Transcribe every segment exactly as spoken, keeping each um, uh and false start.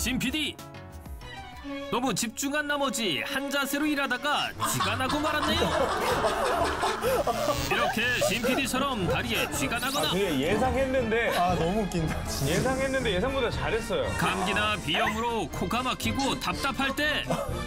신 피디! 너무 집중한 나머지 한 자세로 일하다가 쥐가 나고 말았네요. 이렇게 신 피디처럼 다리에 쥐가 나거나 아, 예상했는데 아 너무 웃긴다. 예상했는데 예상보다 잘했어요. 감기나 비염으로 코가 막히고 답답할 때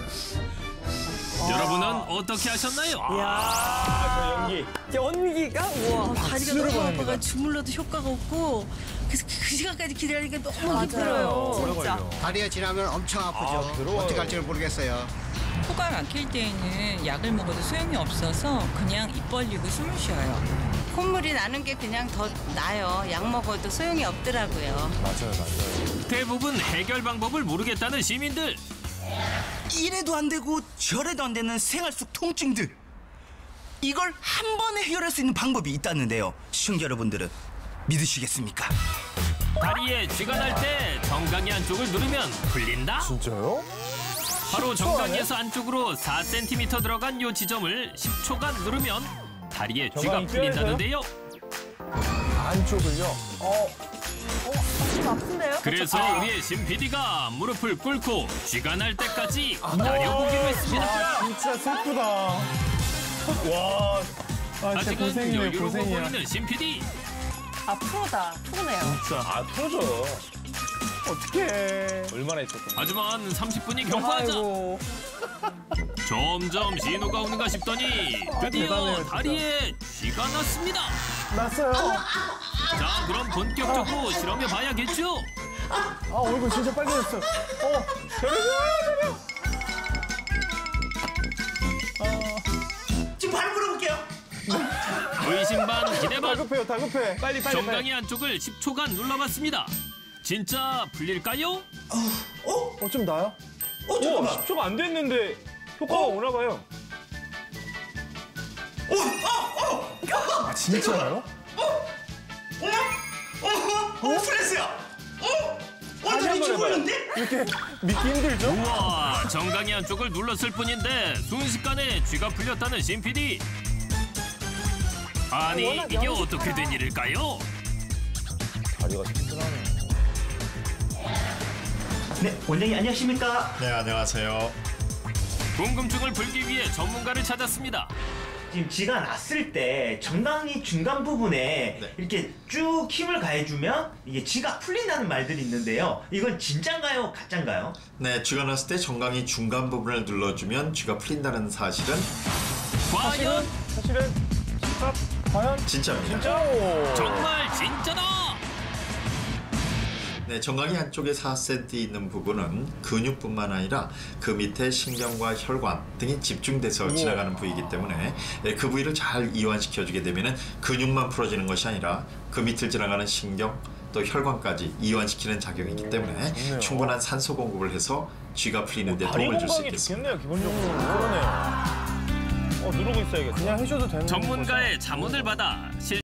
여러분은 어떻게 하셨나요? 아, 저 연기. 연기가? 우와. 다리가 너무 아파가 주물러도 효과가 없고 그래서 그 시간까지 기다리니까 너무 힘들어요. 진짜. 다리에 지나면 엄청 아프죠. 어떻게 할지 모르겠어요. 코가 막힐 때에는 약을 먹어도 소용이 없어서 그냥 입 벌리고 숨을 쉬어요. 콧물이 나는 게 그냥 더 나아요. 약 먹어도 소용이 없더라고요. 맞아요, 맞아요. 대부분 해결 방법을 모르겠다는 시민들. 이래도 안 되고 저래도 안 되는 생활 속 통증들. 이걸 한 번에 해결할 수 있는 방법이 있다는데요. 시청자 여러분들은 믿으시겠습니까? 다리에 쥐가 날 때 정강이 안쪽을 누르면 풀린다? 진짜요? 바로 정강이에서 안쪽으로 사 센티미터 들어간 요 지점을 십 초간 누르면 다리에 쥐가 정강이 풀린다는데요. 안쪽을요? 어, 좀 아픈데요? 그래서 우리의 신 피디가 무릎을 꿇고 쥐가 날 때까지 기다려보기로 했습니다. 아, 진짜 슬프다. 와, 아, 진짜 아직은 고생이에요, 여유로워 고생이야. 보이는 신 피디. 아, 프로다. 프로네요. 아, 터져. 어떡해. 얼마나 있었던 하지만 삼십 분이 경과하자 아이고. 점점 신호가 오는가 싶더니 드디어 대단해요, 진짜. 다리에 쥐가 났습니다. 났어요. 자, 그럼 본격적으로 실험해 봐야겠죠? 아, 얼굴 진짜 빨개졌어. 어, 지금 바로 물어볼게요. 의심 반 기대 반 다급해요, 다급해. 빨리, 빨리. 정강이 안쪽을 십 초간 눌러봤습니다. 진짜 풀릴까요? 어, 좀 나요? 어, 오, 잠깐만. 십 초가 안 됐는데 효과가 오나 봐요. 아, 진짜요? 어, 어, 풀렸어요. 어, 어, 다시 다리 한번 해봐요. 죽었는데? 이렇게 믿기 힘들죠? 우와, 정강이 안쪽을 눌렀을 뿐인데 순식간에 쥐가 풀렸다는 신 피디. 아니, 워낙 이게 연기 어떻게 된 일일까요? 다리가 튼튼하네. 네, 원장님 안녕하십니까? 네, 안녕하세요. 궁금증을 풀기 위해 전문가를 찾았습니다. 지금 쥐가 났을 때 정강이 중간 부분에 네. 이렇게 쭉 힘을 가해주면 이게 쥐가 풀린다는 말들이 있는데요. 이건 진짠가요, 가짠가요? 네, 쥐가 났을 때 정강이 중간 부분을 눌러주면 쥐가 풀린다는 사실은 과연 사실은 아, 과연? 진짜입니다. 정말 진짜다! 네, 정강이 한쪽에 사 센티미터 있는 부분은 근육뿐만 아니라 그 밑에 신경과 혈관 등이 집중돼서 지나가는 부위이기 때문에 네, 그 부위를 잘 이완시켜주게 되면 근육만 풀어지는 것이 아니라 그 밑을 지나가는 신경 또 혈관까지 이완시키는 작용이 있기 때문에 좋네요. 충분한 산소 공급을 해서 쥐가 풀리는 데 다리 도움을 줄 수 건강이 있겠습니다. 좋겠네요, 기본적으로. 그러네요. 어, 누르고 있어야겠다. 그냥 해줘도 되는 전문가의 자문을 받아 실